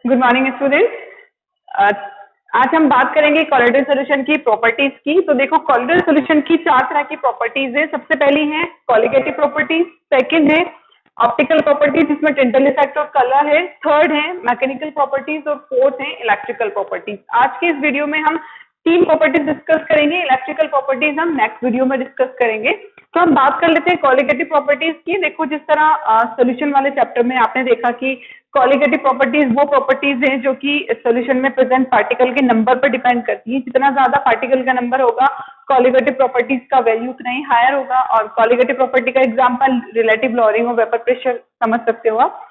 Good morning student. आज हम बात करेंगे कोलिडर सॉल्यूशन की प्रॉपर्टीज की। तो देखो, कोलिडर सॉल्यूशन की चार तरह की प्रॉपर्टीज है। सबसे पहली है कॉलिगेटिव प्रॉपर्टीज, सेकंड है ऑप्टिकल प्रॉपर्टीज जिसमें टिंडल इफेक्ट और कलर है, थर्ड है मैकेनिकल प्रॉपर्टीज और फोर्थ है इलेक्ट्रिकल प्रॉपर्टीज। आज के इस वीडियो में हम तीन प्रॉपर्टीज डिस्कस करेंगे। इलेक्ट्रिकल प्रॉपर्टीज हम नेक्स्ट वीडियो में डिस्कस करेंगे। तो हम बात कर लेते हैं कॉलिगेटिव प्रॉपर्टीज की। देखो, जिस तरह सॉल्यूशन वाले चैप्टर में आपने देखा कि कॉलिगेटिव प्रॉपर्टीज वो प्रॉपर्टीज हैं जो कि सॉल्यूशन में प्रेजेंट पार्टिकल के नंबर पर डिपेंड करती है। जितना ज्यादा पार्टिकल का नंबर होगा, कॉलिगेटिव प्रॉपर्टीज का वैल्यू उतना ही हायर होगा। और कॉलिगेटिव प्रॉपर्टी का एग्जांपल रिलेटिव लॉरिंग और वेपर प्रेशर समझ सकते हो आप।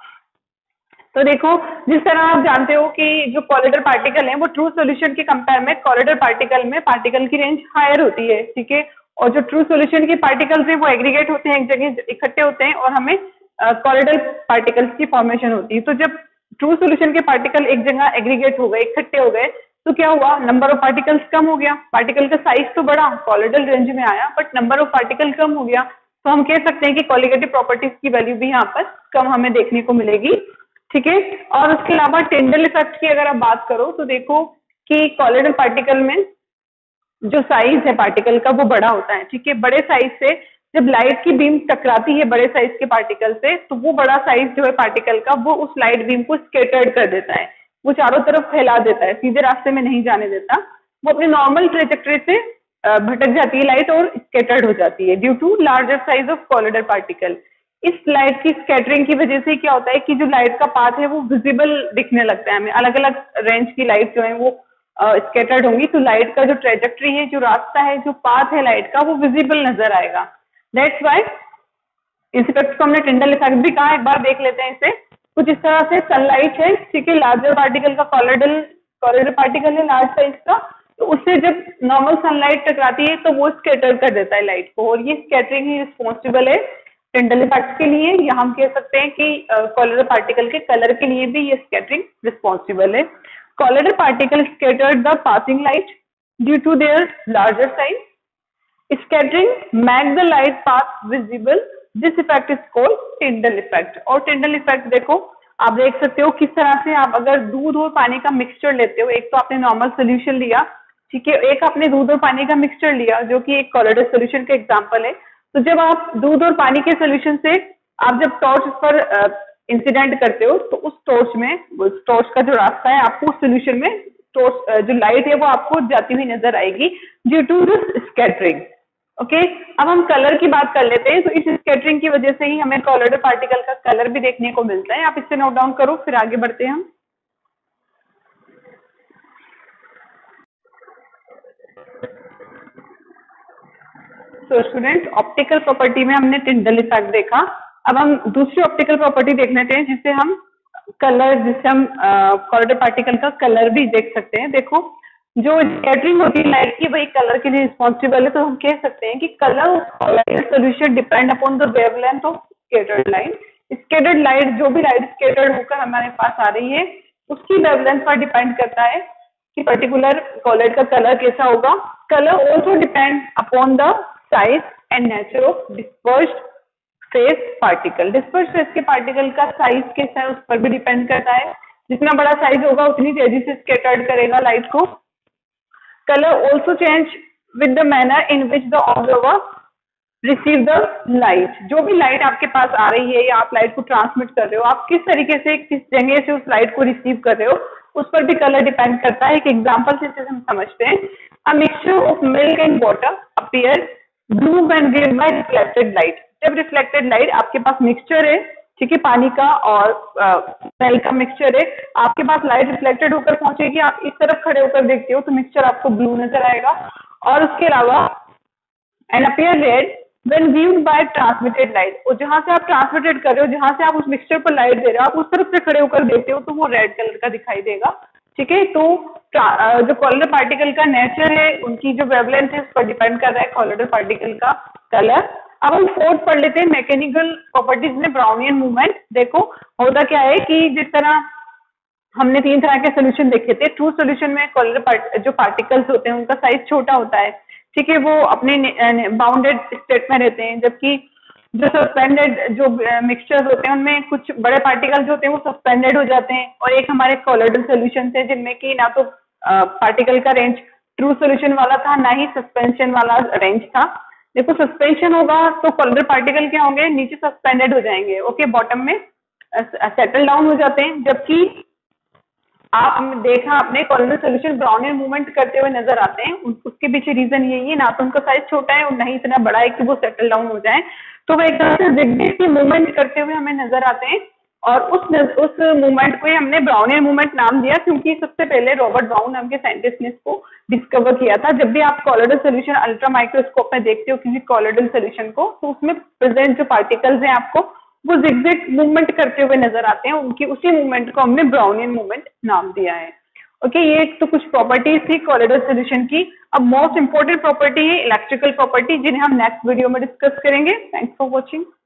तो देखो, जिस तरह आप जानते हो कि जो कॉलिडर पार्टिकल है वो ट्रू सॉल्यूशन के कंपेयर में कॉलिडर पार्टिकल में पार्टिकल की रेंज हायर होती है, ठीक है। और जो ट्रू सॉल्यूशन के पार्टिकल्स हैं वो एग्रीगेट होते हैं, एक जगह इकट्ठे होते हैं और हमें कॉलिडल पार्टिकल्स की फॉर्मेशन होती है। तो जब ट्रू सॉल्यूशन के पार्टिकल एक जगह एग्रीगेट हो गए, इकट्ठे हो गए, तो क्या हुआ, नंबर ऑफ पार्टिकल्स कम हो गया। पार्टिकल का साइज तो बढ़ा, कॉलिडल रेंज में आया, बट नंबर ऑफ पार्टिकल कम हो गया। तो हम कह सकते हैं कि कॉलिगेटिव प्रॉपर्टीज की वैल्यू भी यहाँ पर कम हमें देखने को मिलेगी, ठीक है। और उसके अलावा टिंडल इफेक्ट की अगर आप बात करो तो देखो कि कॉलिडल पार्टिकल में जो साइज है पार्टिकल का वो बड़ा होता है, ठीक है। बड़े साइज से जब लाइट की बीम टकराती है बड़े साइज के पार्टिकल से, तो वो बड़ा साइज जो है पार्टिकल का वो उस लाइट बीम को स्केटर्ड कर देता है, वो चारों तरफ फैला देता है, सीधे रास्ते में नहीं जाने देता। वो अपने नॉर्मल ट्रेजेक्टरी से भटक जाती है लाइट और स्केटर्ड हो जाती है due to larger size of colloidal particle. इस लाइट की स्कैटरिंग की वजह से क्या होता है कि जो लाइट का पाथ है वो विजिबल दिखने लगता है हमें। अलग अलग रेंज की लाइट जो है वो स्कैटर्ड होंगी, तो लाइट का जो ट्रेजेक्टरी है, जो रास्ता है, जो पाथ है लाइट का, वो विजिबल नजर आएगा। दैट्स वाई इस इफेक्ट को हमने टिंडल इफेक्ट भी कहा। एक बार देख लेते हैं इसे। कुछ इस तरह से सनलाइट है, ठीक है, लार्जर पार्टिकल का कॉलिडर पार्टिकल है लार्ज साइज का, तो उससे जब नॉर्मल सनलाइट टकराती है तो वो स्कैटर कर देता है लाइट को, और ये स्कैटरिंग ही रिस्पॉन्सिबल है टिंडल इफेक्ट के लिए। या हम कह सकते हैं कि कॉलिडर पार्टिकल के कलर के लिए भी ये स्कैटरिंग रिस्पॉन्सिबल है। Colloidal particle scattered the passing light due to their larger size. Scattering make the light path visible. This effect is called Tyndall effect. और Tyndall effect देखो, आप देख सकते हो किस तरह से आप अगर दूध और पानी का मिक्सचर लेते हो, एक तो आपने नॉर्मल सोल्यूशन लिया, ठीक है, एक आपने दूध और पानी का मिक्सचर लिया जो कि एक कॉलिडर सोल्यूशन का एग्जांपल है। तो जब आप दूध और पानी के सोल्यूशन से आप जब टॉर्च पर इंसिडेंट करते हो तो उस टॉर्च का जो रास्ता है आपको उस सोल्यूशन में टॉर्च जो लाइट है वो आपको जाती हुई नजर आएगी due to this scattering. Okay, अब हम कलर की बात कर लेते हैं। तो इस स्कैटरिंग की वजह से ही हमें कॉलिडर पार्टिकल का कलर भी देखने को मिलता है। आप इससे नोट डाउन करो, फिर आगे बढ़ते हैं हम। तो स्टूडेंट, ऑप्टिकल प्रॉपर्टी में हमने टिंडल इफेक्ट देखा। अब हम दूसरी ऑप्टिकल प्रॉपर्टी देख लेते हैं जिससे हम कॉलिडर पार्टिकल का कलर भी देख सकते हैं। देखो, जो स्कैटरिंग होती है लाइट की वही कलर के लिए रिस्पॉन्सिबल है। तो हम कह सकते हैं कि colour solution depend upon the wavelength of scattered light. Scattered light, जो भी लाइट स्कैटर्ड होकर हमारे पास आ रही है, उसकी वेवलेंथ पर डिपेंड करता है कि पर्टिकुलर कॉलिड का कलर कैसा होगा। Colour also depend upon the size and nature of dispersed phase particle. Dispersed phase के पार्टिकल का साइज कैसा है उस पर भी डिपेंड करता है। जितना बड़ा साइज होगा उतनी तेजी से स्कैटर्ड करेगा लाइट को। Color also change with the manner in which the observer receive the light. जो भी लाइट आपके पास आ रही है या आप लाइट को ट्रांसमिट कर रहे हो, आप किस तरीके से, किस जगह से उस लाइट को रिसीव कर रहे हो, उस पर भी कलर डिपेंड करता है। एक एग्जांपल से इसे हम समझते हैं। A mixture of milk and water appear blue when viewed by reflected light. जब रिफ्लेक्टेड लाइट, आपके पास मिक्सचर है, ठीक है, पानी का और मिल्क का मिक्सचर है, आपके पास लाइट रिफ्लेक्टेड होकर पहुंचेगी, आप इस तरफ खड़े होकर देखते हो तो मिक्सचर आपको ब्लू नजर आएगा। और उसके अलावा and appear red when viewed by transmitted light. और जहां से आप ट्रांसमिटेड कर रहे हो, जहां से आप उस मिक्सचर पर लाइट दे रहे हो, आप उस तरफ से खड़े होकर देखते हो तो वो रेड कलर का दिखाई देगा, ठीक है। तो जो कॉलिडर पार्टिकल का नेचर है, उनकी जो वेवलेंथ है, उस पर डिपेंड कर रहा है कॉलिडर पार्टिकल का कलर। अब हम फोर्थ पढ़ लेते हैं, मैकेनिकल प्रॉपर्टीज में ब्राउनियन मूवमेंट। देखो, होता क्या है कि जिस तरह हमने तीन तरह के सोल्यूशन देखे थे। ट्रू सोल्यूशन में कॉलिडर जो पार्टिकल्स होते हैं उनका साइज छोटा होता है, ठीक है, वो अपने बाउंडेड स्टेट में रहते हैं, जबकि जो सस्पेंडेड जो मिक्सचर्स होते हैं उनमें कुछ बड़े पार्टिकल जो होते हैं वो सस्पेंडेड हो जाते हैं, और एक हमारे कॉलोइडल सॉल्यूशन थे जिनमें कि ना तो पार्टिकल का रेंज ट्रू सॉल्यूशन वाला था, ना ही सस्पेंशन वाला रेंज था। देखो सस्पेंशन होगा तो कॉलोइडल पार्टिकल क्या होंगे, नीचे सस्पेंडेड हो जाएंगे, ओके, बॉटम में सेटल डाउन हो जाते हैं, जबकि आप देखा आपने कॉलोइडल सॉल्यूशन ब्राउनियर मूवमेंट करते हुए नजर आते हैं। उसके पीछे रीजन यही है, ना तो उनका साइज छोटा है और ना ही इतना बड़ा है कि वो सेटल डाउन हो जाए, तो वो एक तरह से जिगजैग की मूवमेंट करते हुए हमें नजर आते हैं। और उस मूवमेंट को ही हमने ब्राउनियर मूवमेंट नाम दिया, क्योंकि सबसे पहले रॉबर्ट ब्राउन नाम के साइंटिस्ट ने इसको डिस्कवर किया था। जब भी आप कॉलोइडल सॉल्यूशन अल्ट्रा माइक्रोस्कोप में देखते हो किसी कॉलोइडल सॉल्यूशन को, तो उसमें प्रेजेंट जो पार्टिकल्स हैं आपको वो जिगजैग मूवमेंट करते हुए नजर आते हैं, उनकी उसी मूवमेंट को हमने ब्राउनियन मूवमेंट नाम दिया है। ओके, ये तो कुछ प्रॉपर्टीज थी कॉलोइडल सॉल्यूशन की। अब मोस्ट इंपोर्टेंट प्रॉपर्टी है इलेक्ट्रिकल प्रॉपर्टी, जिन्हें हम नेक्स्ट वीडियो में डिस्कस करेंगे। Thanks for watching.